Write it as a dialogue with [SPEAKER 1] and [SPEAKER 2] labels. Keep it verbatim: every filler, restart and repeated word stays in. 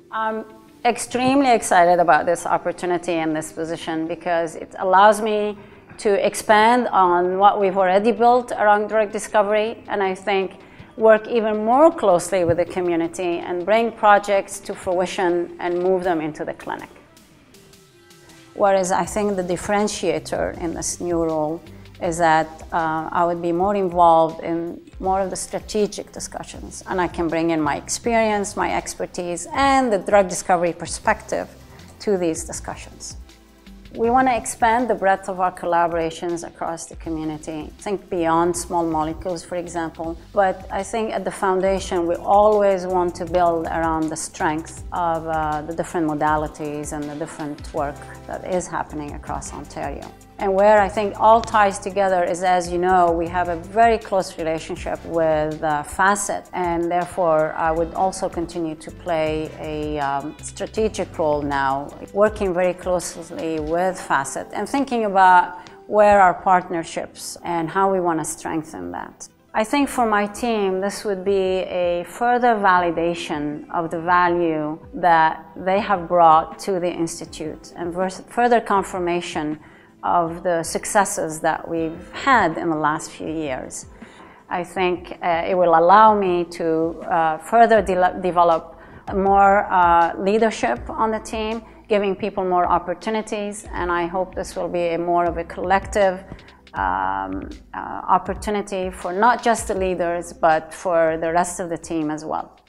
[SPEAKER 1] I'm extremely excited about this opportunity and this position because it allows me to expand on what we've already built around drug discovery, and I think work even more closely with the community and bring projects to fruition and move them into the clinic. Whereas I think the differentiator in this new role is that uh, I would be more involved in more of the strategic discussions, and I can bring in my experience, my expertise, and the drug discovery perspective to these discussions. We want to expand the breadth of our collaborations across the community, think beyond small molecules, for example. But I think at the foundation, we always want to build around the strength of uh, the different modalities and the different work that is happening across Ontario. And where I think all ties together is, as you know, we have a very close relationship with uh, FACET, and therefore I would also continue to play a um, strategic role now, working very closely with FACET and thinking about where our partnerships and how we want to strengthen that. I think for my team, this would be a further validation of the value that they have brought to the Institute and further confirmation of the successes that we've had in the last few years. I think uh, it will allow me to uh, further de develop more uh, leadership on the team, giving people more opportunities, and I hope this will be a more of a collective um, uh, opportunity for not just the leaders, but for the rest of the team as well.